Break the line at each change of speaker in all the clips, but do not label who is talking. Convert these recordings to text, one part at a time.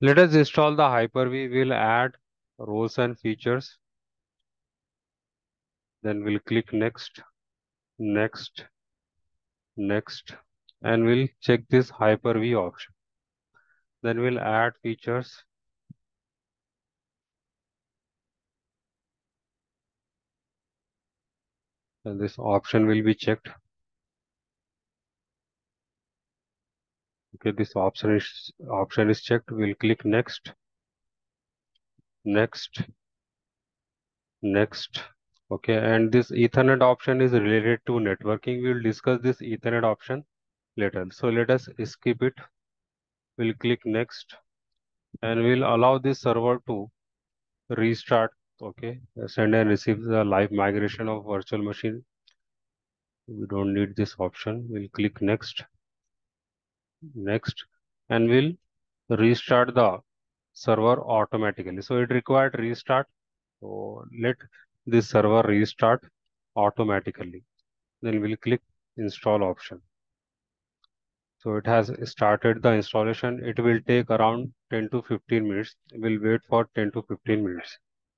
Let us install the Hyper-V. We'll add roles and features. Then we'll click next, next, next, and we'll check this Hyper-V option. Then we'll add features. And this option will be checked. Okay, this option is checked. We'll click next, next, next. Okay, and this Ethernet option is related to networking. We'll discuss this Ethernet option later. So let us skip it. We'll click next, and we'll allow this server to restart. Okay, send and receive the live migration of virtual machine. We don't need this option. We'll click next, next, and we'll restart the server automatically. So it required restart. So let this server restart automatically. Then we'll click install option. So it has started the installation. It will take around 10 to 15 minutes. We'll wait for 10 to 15 minutes.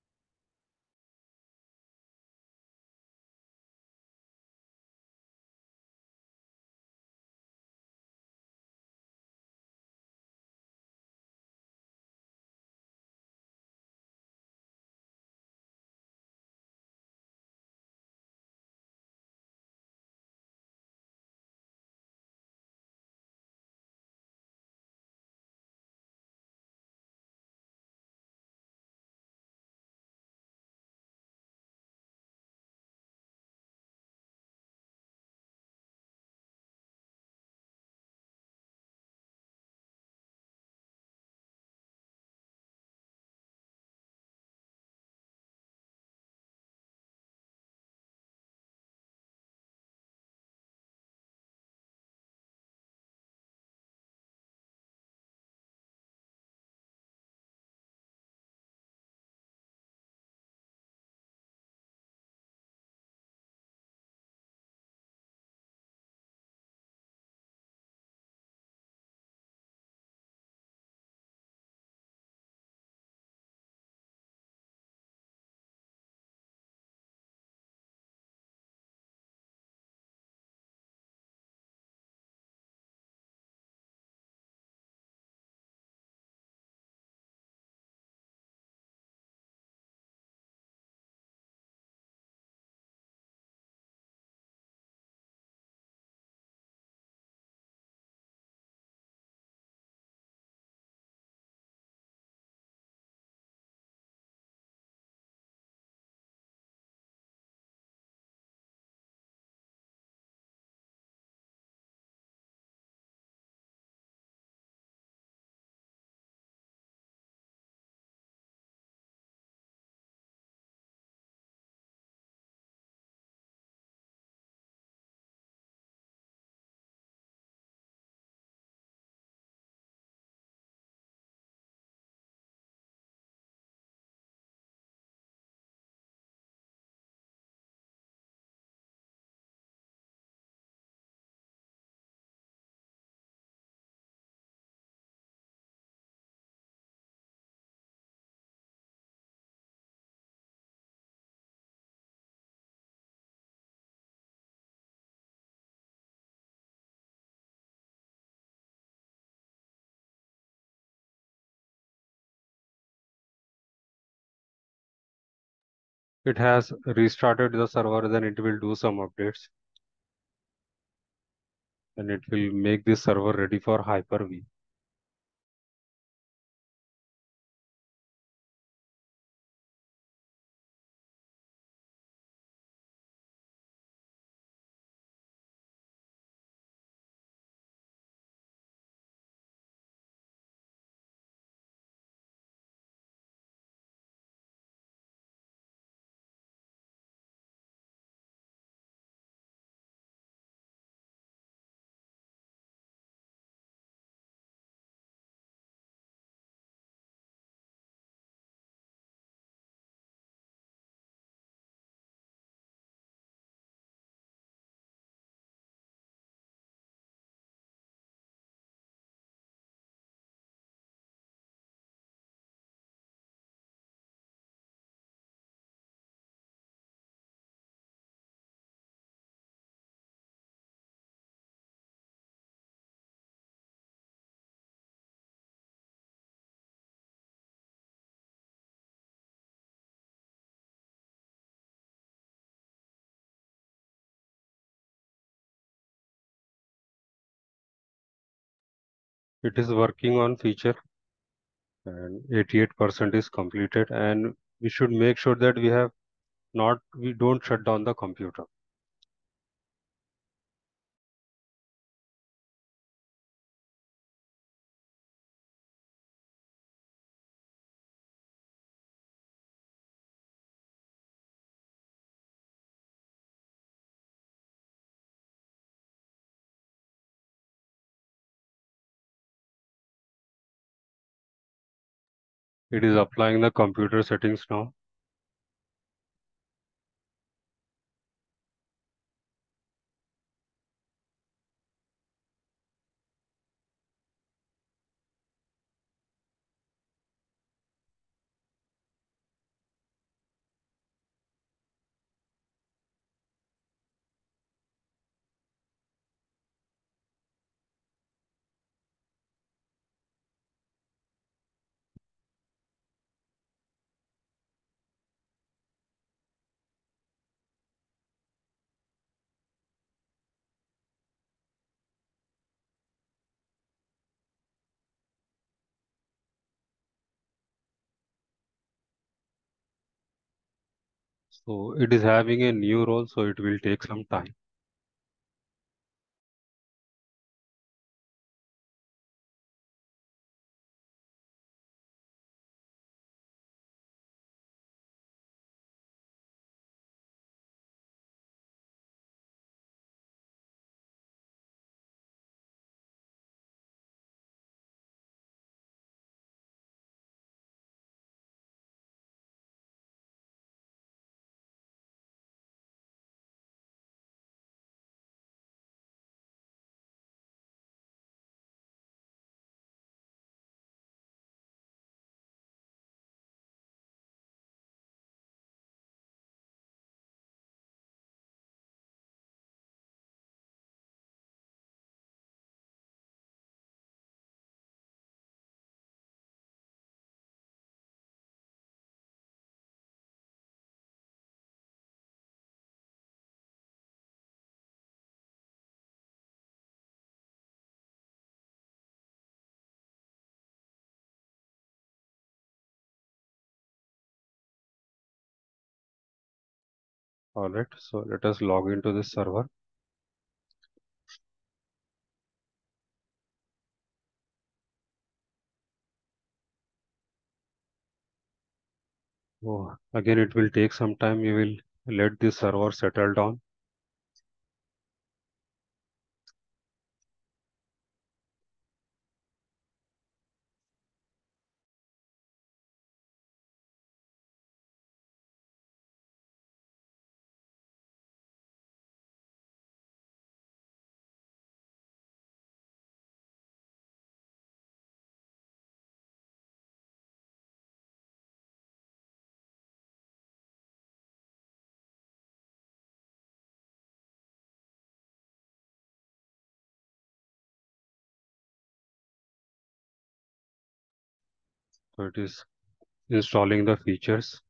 It has restarted the server, then it will do some updates and it will make this server ready for Hyper-V. It is working on feature and 88% is completed, and we should make sure that we don't shut down the computer. It is applying the computer settings now. So it is having a new role, so it will take some time. All right, so let us log into this server. Oh, again, it will take some time. We will let this server settle down. So it is installing the features.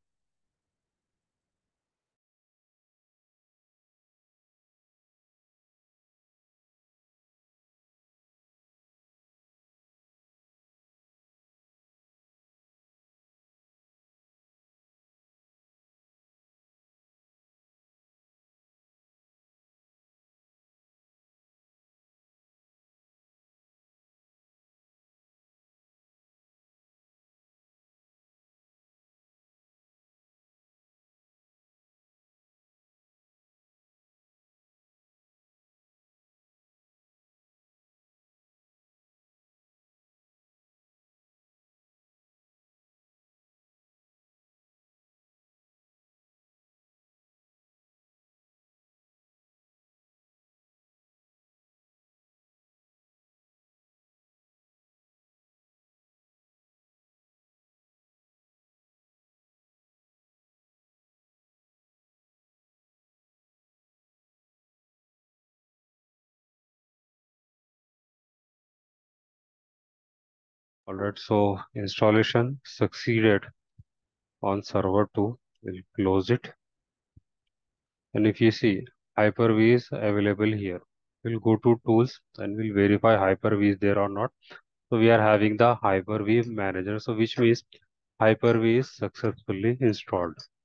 All right, so installation succeeded on server 2. We'll close it. And if you see, Hyper-V is available here. We'll go to tools and we'll verify Hyper-V is there or not. So we are having the Hyper-V manager. So which means Hyper-V is successfully installed.